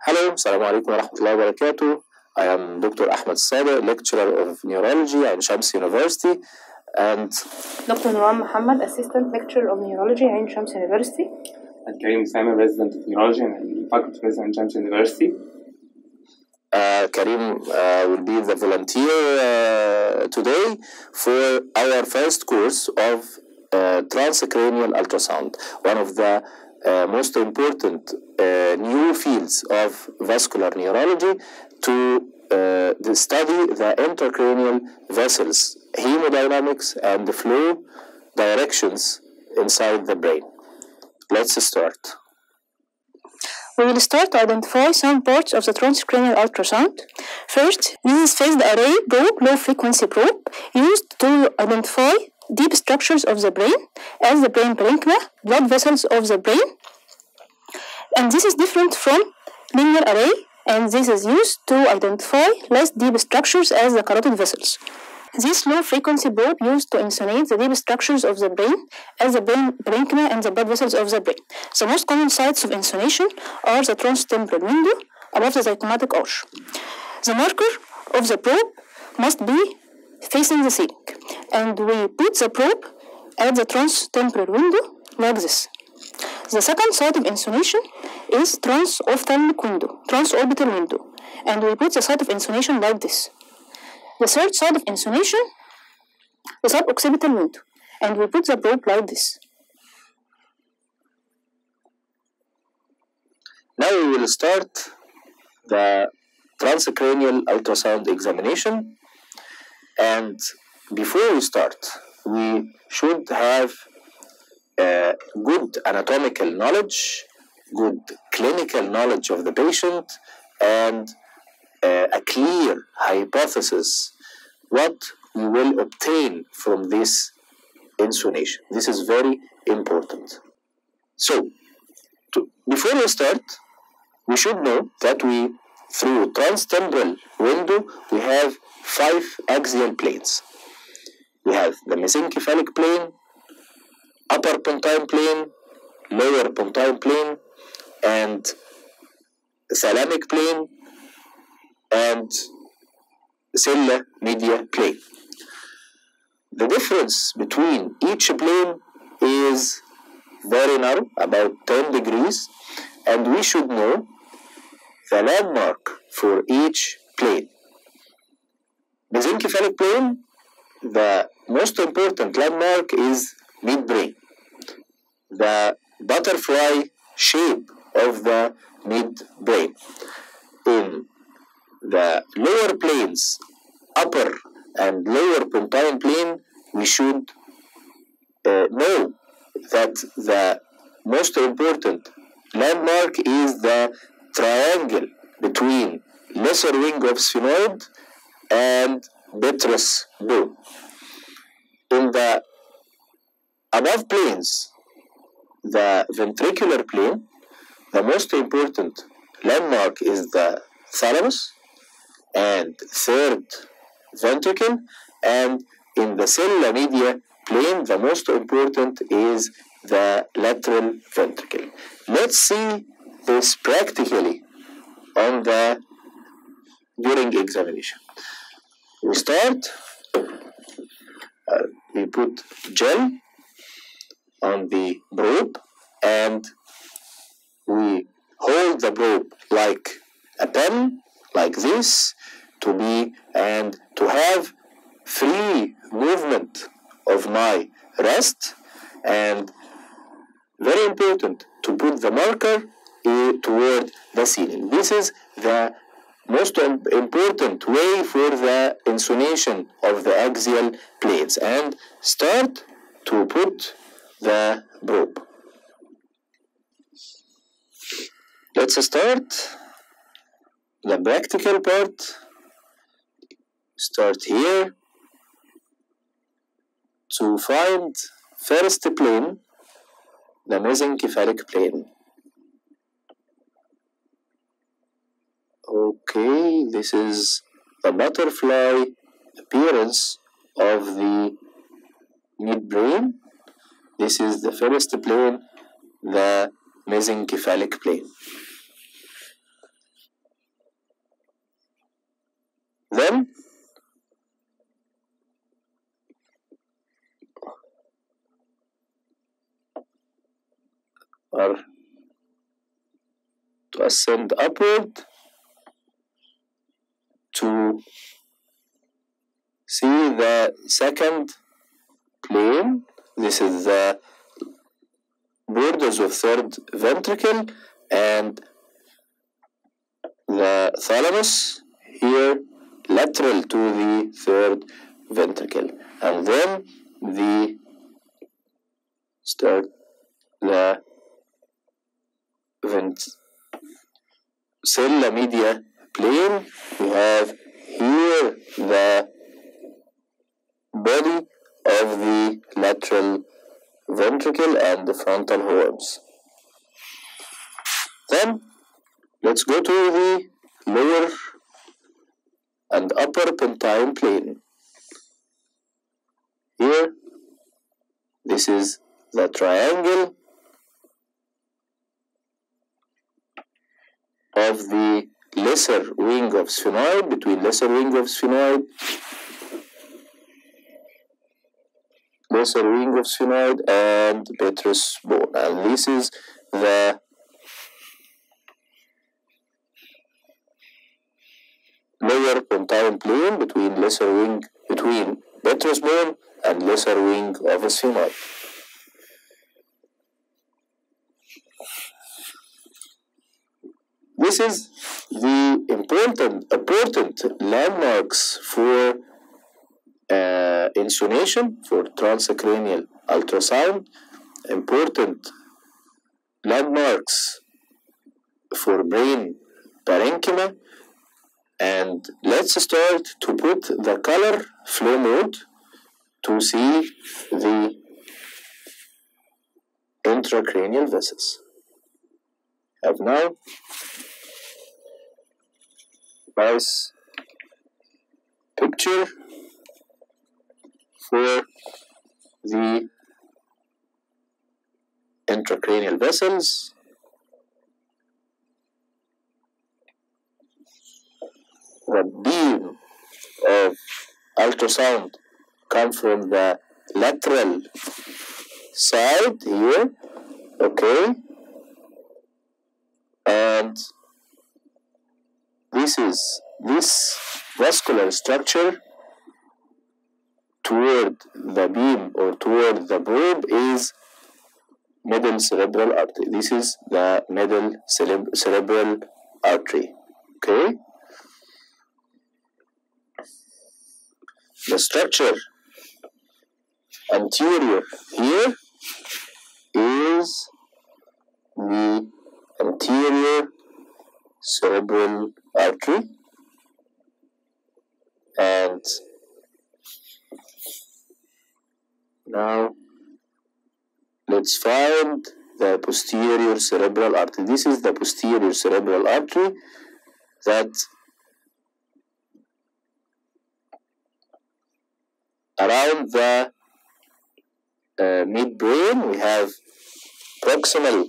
Hello, Assalamu alaikum wa rahmatullahi wa barakatuh. I am Dr. Ahmed Sadeh, lecturer of neurology at Shams University, and Dr. Nuwan Muhammad, assistant lecturer of neurology at Shams University. And Karim Sami, resident of neurology and faculty president at Shams University. Karim will be the volunteer today for our first course of transcranial ultrasound, one of the most important new fields of vascular neurology to study the intracranial vessels, hemodynamics, and the flow directions inside the brain. Let's start. We will start to identify some parts of the transcranial ultrasound. First, this is phased array probe, low frequency probe, used to identify deep structures of the brain, as the brain parenchyma, blood vessels of the brain. And this is different from linear array, and this is used to identify less deep structures as the carotid vessels. This low frequency probe used to insonate the deep structures of the brain as the brain parenchyma and the blood vessels of the brain. The most common sites of insonation are the transtemporal window above the zygomatic arch. The marker of the probe must be facing the ceiling, and we put the probe at the transtemporal window like this. The second site of insonation is transorbital window, and we put the site of insonation like this. The third side of insonation is suboccipital window, and we put the probe like this. Now we will start the transcranial ultrasound examination, and before we start, we should have good anatomical knowledge, good clinical knowledge of the patient, and a clear hypothesis what we will obtain from this insonation. This is very important. So, before we start, we should know that through transtemporal window, we have 5 axial planes. We have the mesencephalic plane, upper pontine plane, lower pontine plane, and thalamic plane, and sella media plane. The difference between each plane is very narrow, about 10 degrees, and we should know the landmark for each plane. Mesencephalic plane, the most important landmark is midbrain, the butterfly shape of the midbrain. In the lower planes, upper and lower pontine plane, we should know that the most important landmark is the triangle between lesser wing of sphenoid and petrous bone. In the above planes, the ventricular plane, the most important landmark is the thalamus and third ventricle, and in the sella media plane, the most important is the lateral ventricle. Let's see this practically during examination. We start, we put gel on the probe, and we hold the probe like a pen, like this, to have free movement of my wrist, and very important to put the marker toward the ceiling. This is the most important way for the insonation of the axial planes, and start to put the probe. Let's start the practical part. Start here to find first plane, the mesencephalic plane. Okay, this is the butterfly appearance of the midbrain. This is the first plane, the mesencephalic plane. Then are to ascend upward to see the second plane. This is the borders of third ventricle and the thalamus here lateral to the third ventricle, and then the cella media plane. We have here the body of the lateral ventricle and the frontal horns. Then let's go to the lower and upper pontine plane. Here, this is the triangle of the lesser wing of sphenoid, between lesser wing of sphenoid, and petrous bone, and this is the lower pontine plane between petrous bone and lesser wing of a sphenoid. This is the important landmarks for insonation, for transcranial ultrasound, important landmarks for brain parenchyma. And let's start to put the color flow mode to see the intracranial vessels. Have now nice picture for the intracranial vessels. The beam of ultrasound comes from the lateral side here, okay, and this vascular structure toward the beam or toward the probe is middle cerebral artery. This is the middle cerebral artery, okay. The structure anterior here is the anterior cerebral artery, and now let's find the posterior cerebral artery. This is the posterior cerebral artery that around the midbrain we have proximal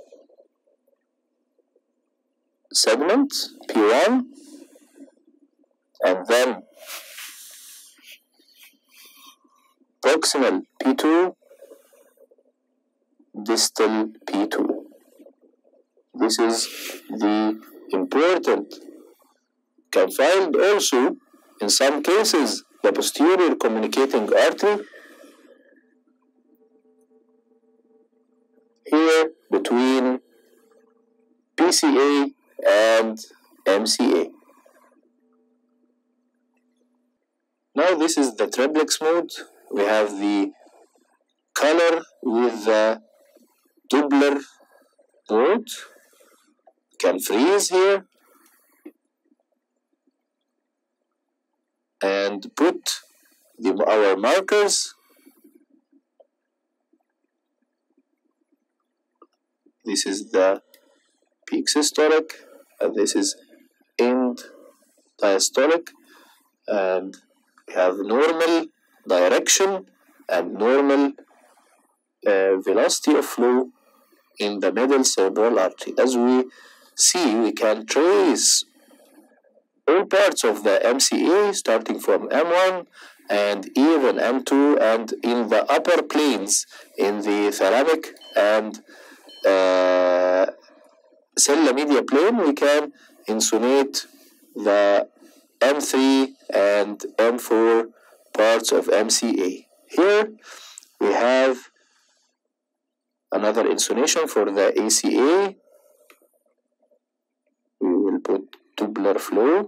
segment P1, and then proximal P2, distal P2. This is the important. Can find also in some cases the posterior communicating artery here between PCA and MCA. Now this is the triplex mode. We have the color with the Doppler mode. Can freeze here and put our markers. This is the peak systolic, and this is end diastolic, and we have normal direction and normal velocity of flow in the middle cerebral artery. As we see, we can trace all parts of the MCA starting from M1 and even M2, and in the upper planes in the thalamic and cella media plane we can insonate the M3 and M4 parts of MCA. Here we have another insonation for the ACA. We will put tubular flow.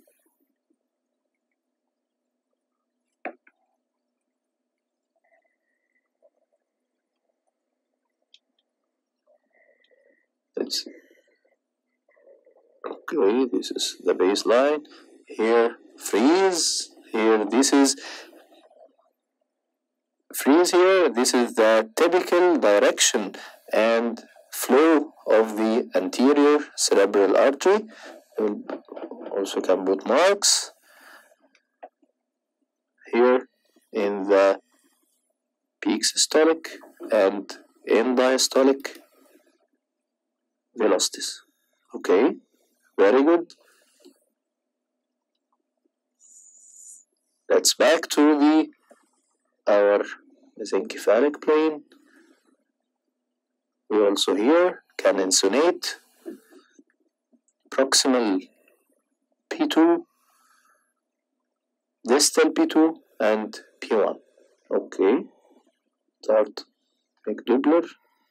Let's see. Okay, this is the baseline. Here, freeze. Here, this is freeze here. This is the typical direction and flow of the anterior cerebral artery. We also can put marks here in the peak systolic and end diastolic velocities. Okay, very good. Let's back to our mesencephalic plane. We also here can insonate proximal P2, distal P2 and P1. Okay, start make Doppler.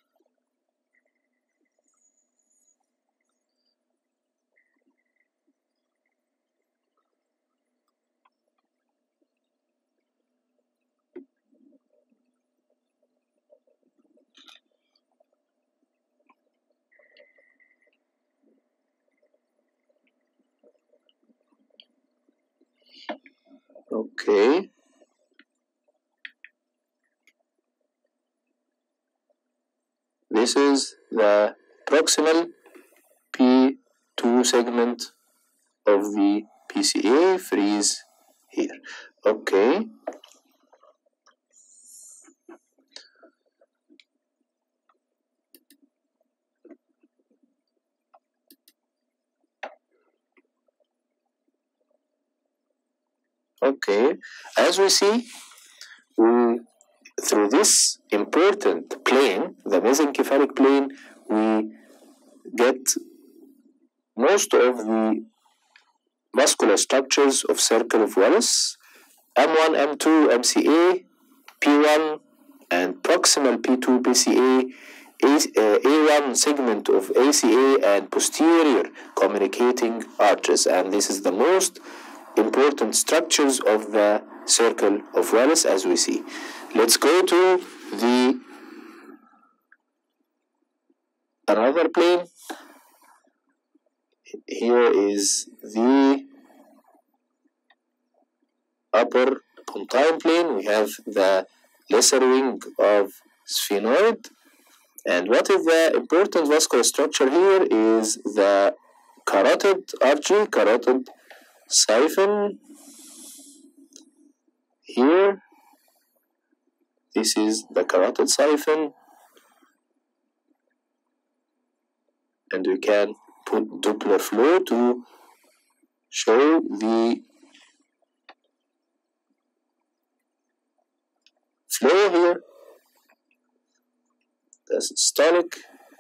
Okay, this is the proximal P2 segment of the PCA. Freeze here. Okay, okay, as we see, through this important plane, the mesencephalic plane, we get most of the vascular structures of circle of Wallace, M1, M2, MCA, P1, and proximal P2 PCA, A1 segment of ACA, and posterior communicating arteries. And this is the most important structures of the circle of Wallace as we see. Let's go to another plane. Here is the upper pontine plane. We have the lesser wing of sphenoid. And what is the important vascular structure here is the carotid artery, carotid siphon. Here, this is the carotid siphon, and we can put Doppler flow to show the flow here. The systolic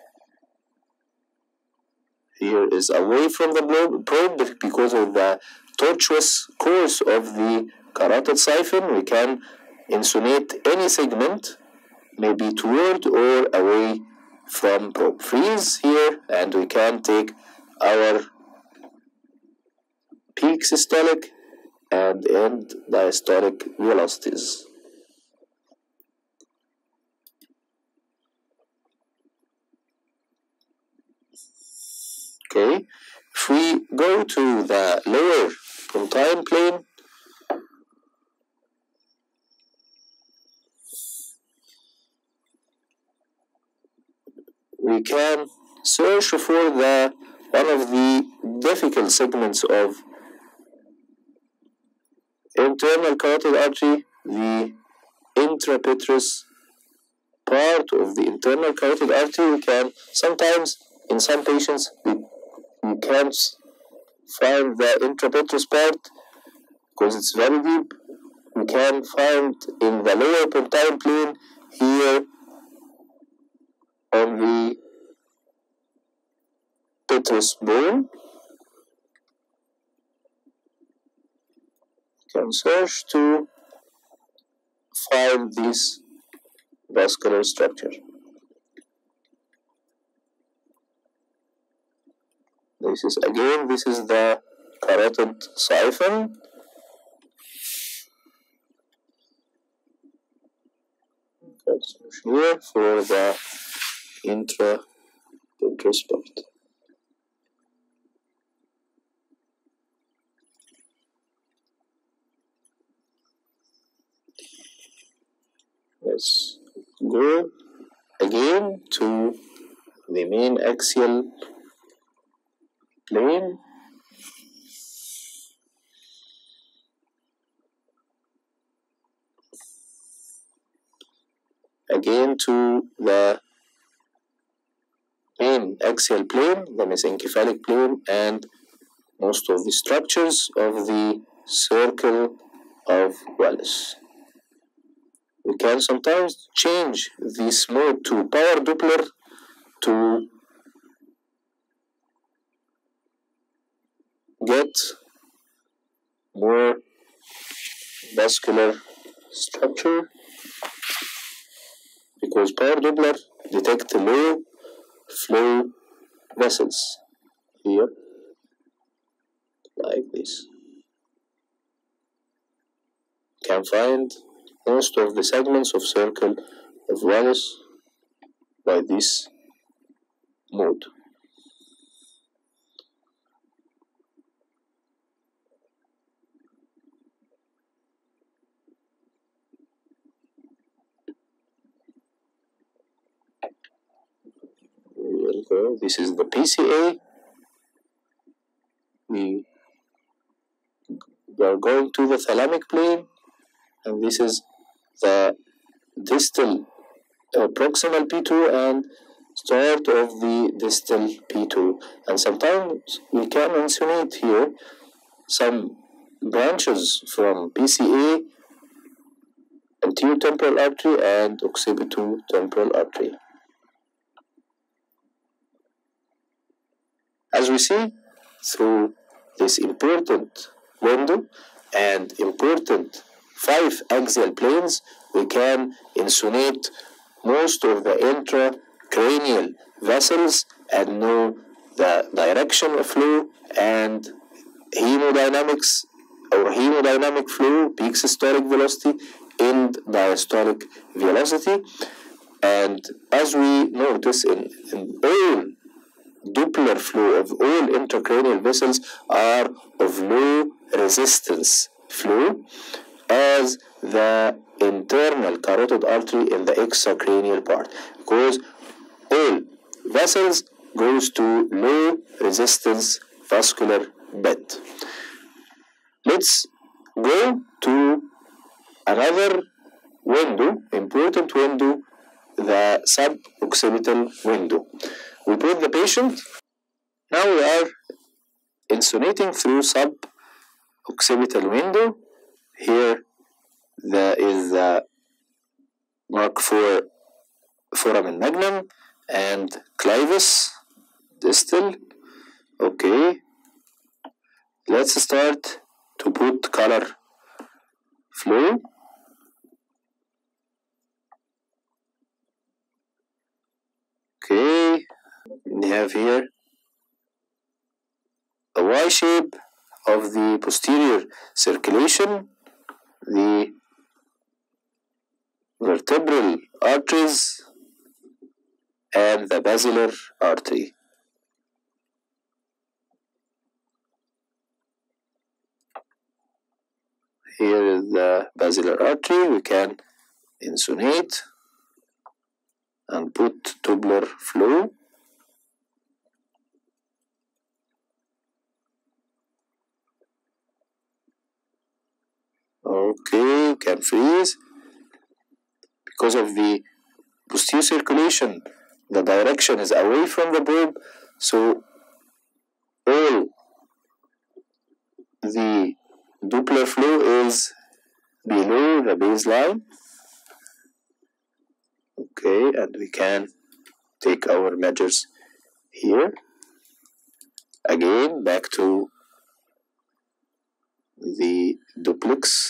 here is away from the probe because of the tortuous course of the carotid siphon. We can insonate any segment, maybe toward or away from probe. Freeze here, and we can take our peak systolic and end diastolic velocities. Okay, if we go to the lower pontine plane, we can search for one of the difficult segments of internal carotid artery, the intrapetrous part of the internal carotid artery. We can sometimes, in some patients, we can't find the intrapetrous part because it's very deep. We can find in the lower pontine plane here on the petrous bone. You can search to find this vascular structure. This is the carotid siphon. Let's search here for the intrapetrous part. Let's go again to the main axial plane. Again to the main axial plane, the mesencephalic plane, and most of the structures of the circle of Wallace. We can sometimes change this mode to power Doppler to get more vascular structure, because power Doppler detects low flow vessels here, like this. Can find most of the segments of circle of Wallace by this mode. This is the PCA. We are going to the thalamic plane, and this is the distal proximal P2 and start of the distal P2. And sometimes we can insinuate here some branches from PCA, anterior temporal artery, and occipital temporal artery. As we see, through this important window and important 5 axial planes, we can insinuate most of the intracranial vessels and know the direction of flow and hemodynamics or hemodynamic flow, peak systolic velocity, and diastolic velocity. And as we notice in all Doppler flow of all intracranial vessels are of low resistance flow, as the internal carotid artery in the extracranial part, because all vessels goes to low resistance vascular bed. Let's go to another window, important window, the suboccipital window. We put the patient. Now we are insinuating through suboccipital window. Here there is the mark for foramen magnum and clivus distal. Okay, let's start to put color flow. Okay, we have here a Y shape of the posterior circulation, the vertebral arteries, and the basilar artery. Here is the basilar artery. We can insinuate and put tubular flow. Okay, can freeze. Because of the posterior circulation, the direction is away from the bulb, so all the Doppler flow is below the baseline. Okay, and we can take our measures here. Again, back to the duplex.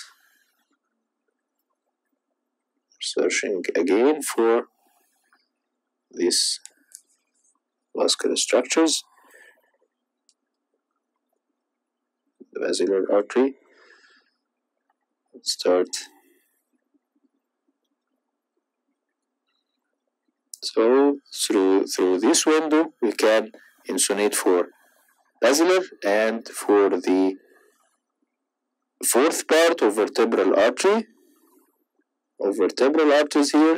Searching again for these vascular structures. The basilar artery. Start. So through this window we can insonate for basilar and for the fourth part of vertebral artery. Of vertebral arteries here,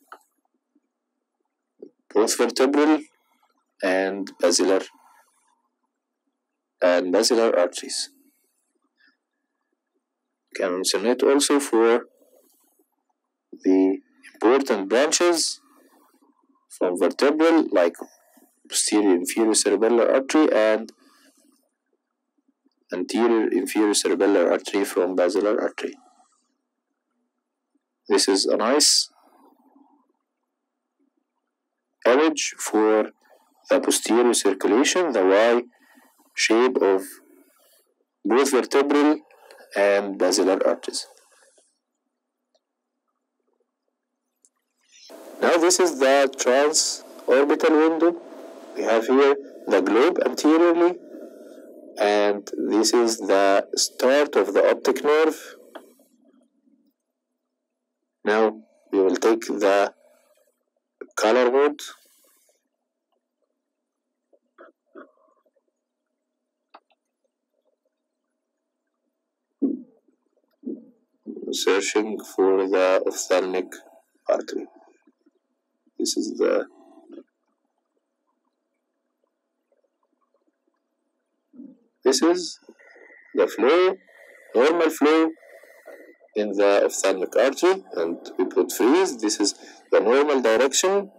both vertebral and basilar arteries. Can insonate also for the important branches from vertebral, like posterior inferior cerebellar artery and anterior inferior cerebellar artery from basilar artery. This is a nice image for the posterior circulation, the Y shape of both vertebral and basilar arteries. Now this is the transorbital window. We have here the globe anteriorly, and this is the start of the optic nerve. Now we will take the color mode. Searching for the ophthalmic artery. This is the flow, normal flow in the ophthalmic artery, and we put freeze. This is the normal direction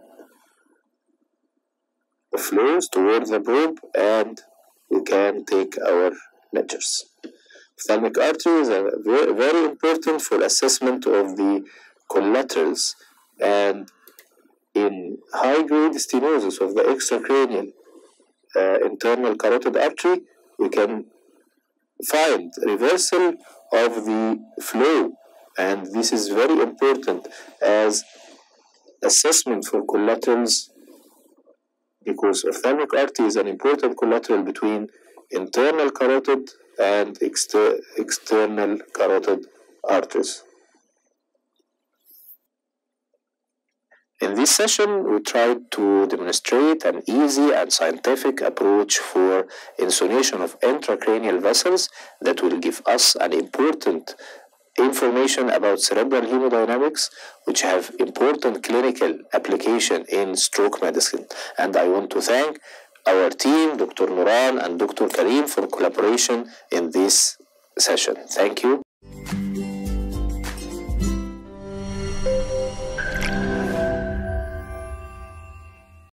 of flows toward the probe, and we can take our measures. Ophthalmic artery is very, very important for assessment of the collaterals, and in high-grade stenosis of the extracranial internal carotid artery, we can find reversal of the flow, and this is very important as assessment for collaterals, because ophthalmic artery is an important collateral between internal carotid and external carotid arteries. In this session, we tried to demonstrate an easy and scientific approach for insonation of intracranial vessels that will give us an important information about cerebral hemodynamics, which have important clinical application in stroke medicine. And I want to thank our team, Dr. Nuran and Dr. Karim, for collaboration in this session. Thank you.